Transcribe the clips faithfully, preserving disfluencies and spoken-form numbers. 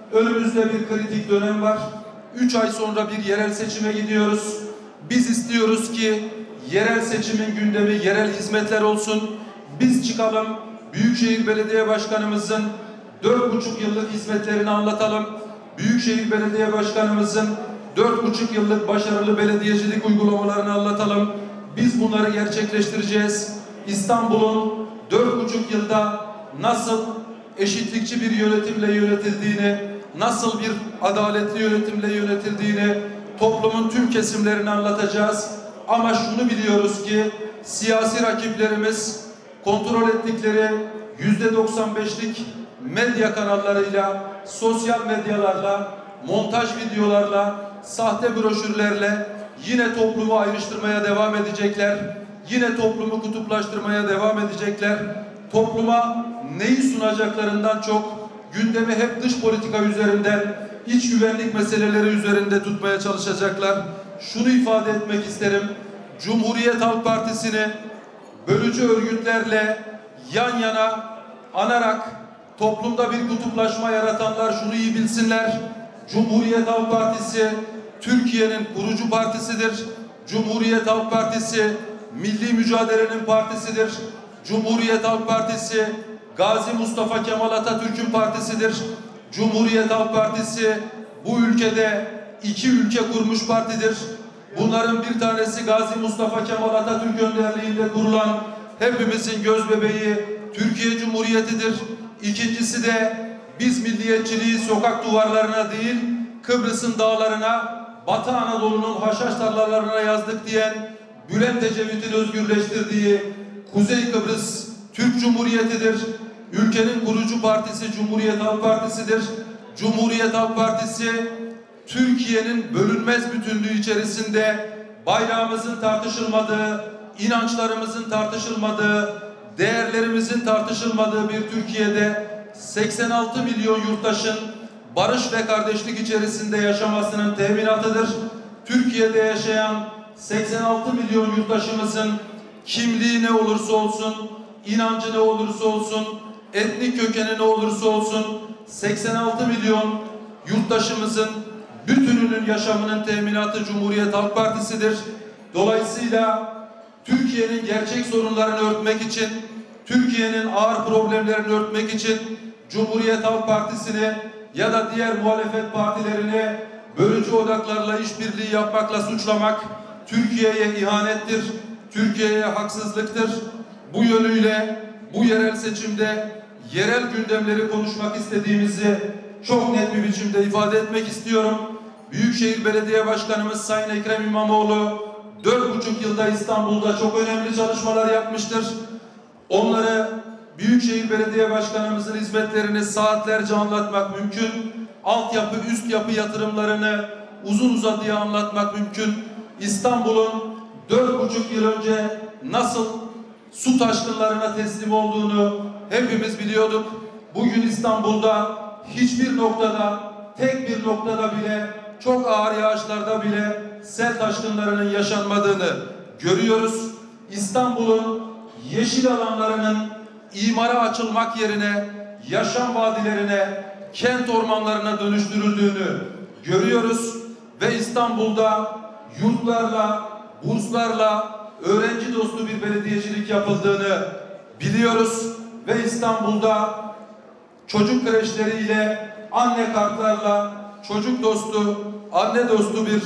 Önümüzde bir kritik dönem var. Üç ay sonra bir yerel seçime gidiyoruz. Biz istiyoruz ki yerel seçimin gündemi yerel hizmetler olsun. Biz çıkalım, Büyükşehir Belediye Başkanımızın dört buçuk yıllık hizmetlerini anlatalım. Büyükşehir Belediye Başkanımızın dört buçuk yıllık başarılı belediyecilik uygulamalarını anlatalım. Biz bunları gerçekleştireceğiz. İstanbul'un dört buçuk yılda nasıl eşitlikçi bir yönetimle yönetildiğini, nasıl bir adaletli yönetimle yönetildiğini toplumun tüm kesimlerini anlatacağız. Ama şunu biliyoruz ki siyasi rakiplerimiz kontrol ettikleri yüzde doksan beşlik medya kanallarıyla, sosyal medyalarla, montaj videolarla, sahte broşürlerle yine toplumu ayrıştırmaya devam edecekler. Yine toplumu kutuplaştırmaya devam edecekler. Topluma neyi sunacaklarından çok gündemi hep dış politika üzerinden, iç güvenlik meseleleri üzerinde tutmaya çalışacaklar. Şunu ifade etmek isterim. Cumhuriyet Halk Partisi'ni bölücü örgütlerle yan yana anarak toplumda bir kutuplaşma yaratanlar şunu iyi bilsinler. Cumhuriyet Halk Partisi Türkiye'nin kurucu partisidir. Cumhuriyet Halk Partisi milli mücadelenin partisidir. Cumhuriyet Halk Partisi Gazi Mustafa Kemal Atatürk'ün partisidir. Cumhuriyet Halk Partisi bu ülkede iki ülke kurmuş partidir. Bunların bir tanesi Gazi Mustafa Kemal Atatürk önderliğinde kurulan hepimizin göz bebeği Türkiye Cumhuriyeti'dir. İkincisi de biz milliyetçiliği sokak duvarlarına değil Kıbrıs'ın dağlarına, Batı Anadolu'nun haşhaş tarlalarına yazdık diyen Bülent Ecevit'in özgürleştirdiği Kuzey Kıbrıs Türk Cumhuriyeti'dir. Ülkenin kurucu partisi Cumhuriyet Halk Partisi'dir. Cumhuriyet Halk Partisi Türkiye'nin bölünmez bütünlüğü içerisinde bayrağımızın tartışılmadığı, inançlarımızın tartışılmadığı, değerlerimizin tartışılmadığı bir Türkiye'de seksen altı milyon yurttaşın barış ve kardeşlik içerisinde yaşamasının teminatıdır. Türkiye'de yaşayan seksen altı milyon yurttaşımızın kimliği ne olursa olsun, inancı ne olursa olsun, etnik kökeni ne olursa olsun seksen altı milyon yurttaşımızın bütününün yaşamının teminatı Cumhuriyet Halk Partisi'dir. Dolayısıyla Türkiye'nin gerçek sorunlarını örtmek için, Türkiye'nin ağır problemlerini örtmek için Cumhuriyet Halk Partisi'ni ya da diğer muhalefet partilerini bölücü odaklarla işbirliği yapmakla suçlamak Türkiye'ye ihanettir, Türkiye'ye haksızlıktır. Bu yönüyle bu yerel seçimde yerel gündemleri konuşmak istediğimizi çok net bir biçimde ifade etmek istiyorum. Büyükşehir Belediye Başkanımız Sayın Ekrem İmamoğlu dört buçuk yılda İstanbul'da çok önemli çalışmalar yapmıştır. Onları Büyükşehir Belediye Başkanımızın hizmetlerini saatlerce anlatmak mümkün. Altyapı, üst yapı yatırımlarını uzun uzadıya anlatmak mümkün. İstanbul'un dört buçuk yıl önce nasıl su taşkınlarına teslim olduğunu hepimiz biliyorduk. Bugün İstanbul'da hiçbir noktada, tek bir noktada bile, çok ağır yağışlarda bile sel taşkınlarının yaşanmadığını görüyoruz. İstanbul'un yeşil alanlarının imara açılmak yerine yaşam vadilerine, kent ormanlarına dönüştürüldüğünü görüyoruz ve İstanbul'da yurtlarla, burslarla öğrenci dostu bir belediyecilik yapıldığını biliyoruz ve İstanbul'da çocuk kreşleriyle, anne kartlarla çocuk dostu, anne dostu bir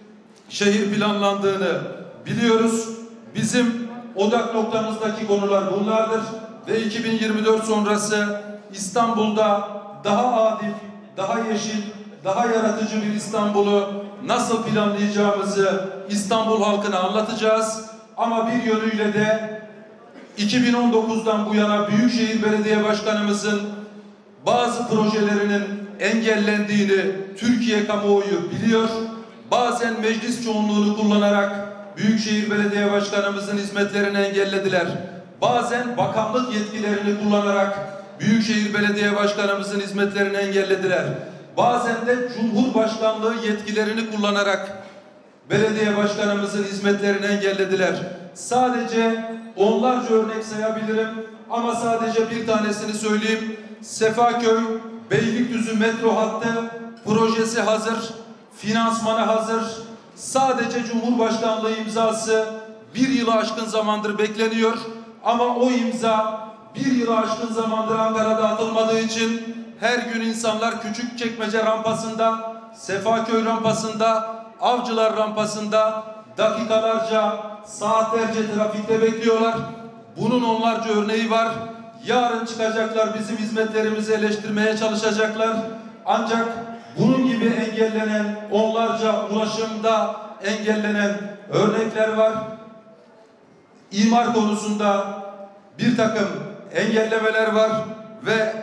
şehir planlandığını biliyoruz. Bizim odak noktamızdaki konular bunlardır ve iki bin yirmi dört sonrası İstanbul'da daha adil, daha yeşil, daha yaratıcı bir İstanbul'u nasıl planlayacağımızı İstanbul halkına anlatacağız. Ama bir yönüyle de iki bin on dokuzdan bu yana Büyükşehir Belediye Başkanımızın bazı projelerinin engellendiğini Türkiye kamuoyu biliyor. Bazen meclis çoğunluğunu kullanarak Büyükşehir Belediye Başkanımızın hizmetlerini engellediler. Bazen bakanlık yetkilerini kullanarak Büyükşehir Belediye Başkanımızın hizmetlerini engellediler. Bazen de Cumhurbaşkanlığı yetkilerini kullanarak belediye başkanımızın hizmetlerini engellediler. Sadece onlarca örnek sayabilirim ama sadece bir tanesini söyleyeyim. Sefaköy Beylikdüzü metro hattı projesi hazır, finansmanı hazır. Sadece Cumhurbaşkanlığı imzası bir yılı aşkın zamandır bekleniyor. Ama o imza bir yılı aşkın zamandır Ankara'da atılmadığı için her gün insanlar Küçükçekmece rampasında, Sefaköy rampasında, Avcılar rampasında dakikalarca, saatlerce trafikte bekliyorlar. Bunun onlarca örneği var. Yarın çıkacaklar, bizim hizmetlerimizi eleştirmeye çalışacaklar. Ancak bunun gibi engellenen, onlarca ulaşımda engellenen örnekler var. İmar konusunda bir takım engellemeler var ve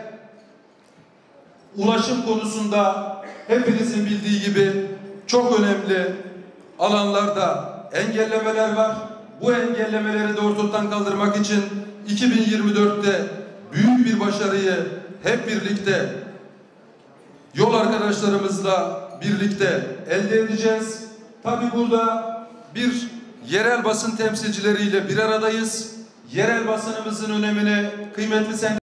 ulaşım konusunda hepinizin bildiği gibi çok önemli alanlarda engellemeler var. Bu engellemeleri de ortadan kaldırmak için iki bin yirmi dörtte büyük bir başarıyı hep birlikte yol arkadaşlarımızla birlikte elde edeceğiz. Tabii burada bir yerel basın temsilcileriyle bir aradayız. Yerel basınımızın önemini kıymetli sen